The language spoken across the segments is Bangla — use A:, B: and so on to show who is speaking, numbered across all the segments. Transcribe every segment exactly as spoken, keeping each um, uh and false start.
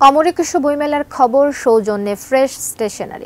A: অমর একুশে বইমেলার খবর সৌজন্যে ফ্রেশ স্টেশনারি।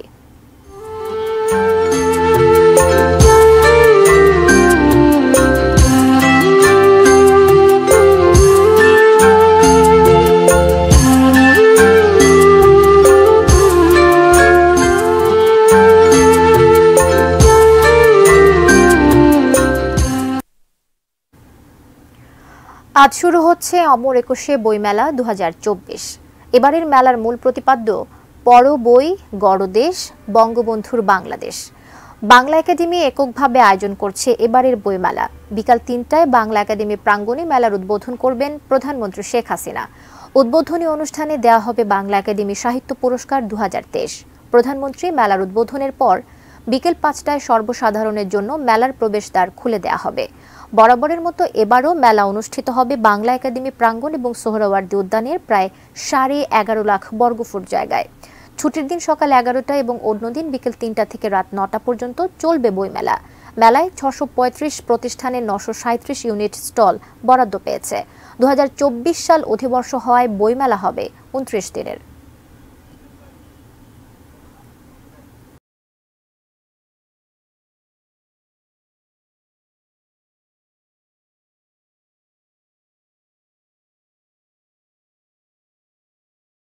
A: আজ শুরু হচ্ছে অমর একুশে বইমেলা দু হাজার চব্বিশ। এবারের মেলার মূল প্রতিপাদ্য পড়ো বই গড় দেশ বঙ্গবন্ধুর বাংলাদেশ। বাংলা একাডেমি এককভাবে আয়োজন করছে এবারের বইমেলা। বিকাল তিনটায় বাংলা একাডেমি প্রাঙ্গণে মেলার উদ্বোধন করবেন প্রধানমন্ত্রী শেখ হাসিনা। উদ্বোধনী অনুষ্ঠানে দেওয়া হবে বাংলা একাডেমি সাহিত্য পুরস্কার দু হাজার তেইশ। প্রধানমন্ত্রী মেলার উদ্বোধনের পর বিকেল পাঁচটায় সর্বসাধারণের জন্য মেলার প্রবেশদ্বার খুলে দেওয়া হবে। বরাবরের মতো এবারও মেলা অনুষ্ঠিত হবে বাংলা একাডেমি প্রাঙ্গণ এবং সোহরাওয়ার্দী উদ্যানের প্রায় সাড়ে এগারো লাখ বর্গফুট জায়গায়। ছুটির দিন সকাল এগারোটা এবং অন্যদিন বিকেল তিনটা থেকে রাত নটা পর্যন্ত চলবে বইমেলা। মেলায় ছশো পঁয়ত্রিশ প্রতিষ্ঠানের নশো সাঁত্রিশ ইউনিট স্টল বরাদ্দ পেয়েছে। দু হাজার চব্বিশ সাল অধিবর্ষ হওয়ায় বইমেলা হবে উনত্রিশ দিনের।